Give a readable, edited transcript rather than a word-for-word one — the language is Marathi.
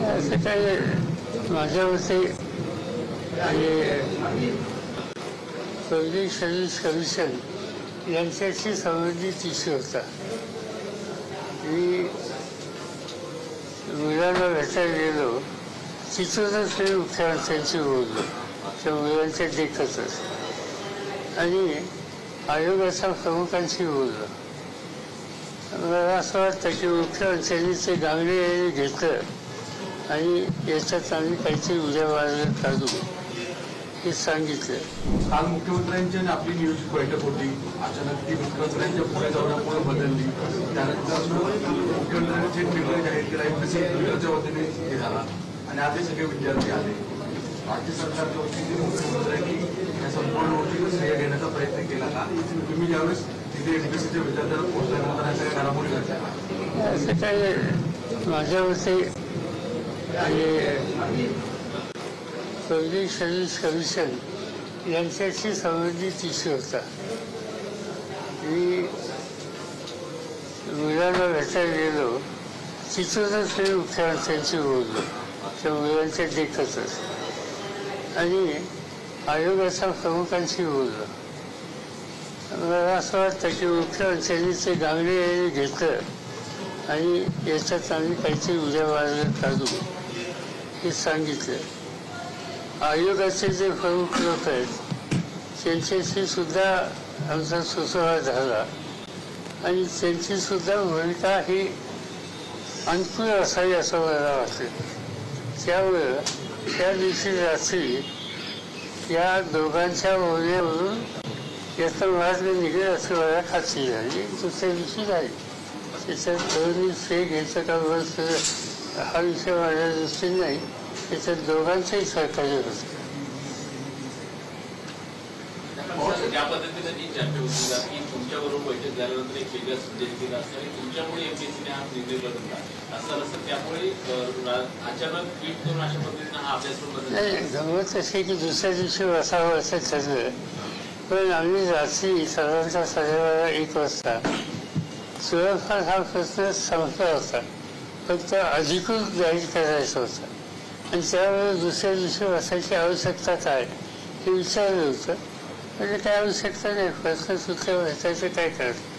असं काय माझ्या मते पब्लिक सर्व्हिस कमिशन यांच्याशी संबंधित इश्यू होता. मी मुलांना भेटायला गेलो, तिथूनच मी मुख्यमंत्र्यांशी बोललो त्या मुलांच्या देखतच, आणि आयोगाच्या प्रमुखांशी बोललो. मला असं वाटतं की मुख्यमंत्र्यांनी ते गांभीर्याने घेतलं आणि याच्यात आम्ही काहीतरी उद्या वाढलं काढू हे सांगितलं. आज मुख्यमंत्र्यांची आणि आपली नियोजित बैठक होती. अचानक ती मुख्यमंत्र्यांच्या पुणे दौऱ्यामुळे बदलली. त्यानंतर मुख्यमंत्र्यांनी थेट निर्णय जाहीर केला. केंद्राच्या वतीने हे झाला आणि आज हे सगळे विद्यार्थी आले. राज्य सरकारच्या वतीने मुख्यमंत्र्यांनी या संपूर्ण गोष्टीला श्रेय घेण्याचा प्रयत्न केला का? तुम्ही ज्यावेळेस तिथे एमपीएससीच्या विद्यार्थ्यांना पोहोचल्यानंतर या सगळ्या घडामोडी घडल्या. असं काय माझ्या मते पब्लिक सर्व्हिस कमिशन यांच्याशी संबंधित इश्यू होता. मी मुलांना भेटायला गेलो, तिथूनच मी मुख्यमंत्र्यांशी बोललो त्या मुलांच्या देखतच, आणि आयोगाच्या प्रमुखांशी बोललो. मला असं वाटतं की मुख्यमंत्र्यांनी ते गांभीर्याने घेतलं आणि याच्यात आम्ही काहीतरी उद्या वाढलं काढू हे सांगितलं. आयोगाचे जे प्रमुख लोक आहेत त्यांच्याशी सुद्धा आमचा सुसंवाद झाला आणि त्यांची सुद्धा भूमिका ही अनुकूल असावी असं मला वाटतं. त्यामुळं त्या दिवशी रात्री या दोघांच्या बोलण्यावरून याचा मार्ग निघेल असं मला खात्री झाली. दुसऱ्या दिवशी झाली. त्याच्यात दोन्ही श्रेय घ्यायचं का बस हा विषय माझ्या दृष्टीने नाही, त्याच्यात दोघांचंही सहकार्य होतं. ज्या पद्धतीने जी चर्चा होती की तुमच्याबरोबर बैठक झाल्यानंतर एक वेगळा संदेश दिला असं आणि तुमच्यामुळे एमपीएससीने हा निर्णय बदलला असं असं, त्यामुळे अचानक ट्विट करून अशा पद्धतीने हा अभ्यासक्रम बदलला. गमत असे की दुसऱ्या दिवशी बसावं असं ठरलं, पण आम्ही रात्री साधारणतः 12:30-1 वाजता थोडाफार हा प्रश्न संपला होता, फक्त अधिकृत जाहीर करायचा होता, आणि त्यामुळे दुसऱ्या दिवशी बसायची आवश्यकता काय हे विचारलं होतं. म्हणजे काय आवश्यकता नाही, प्रश्न सुटल्यावर भेटायचं काय करायचं.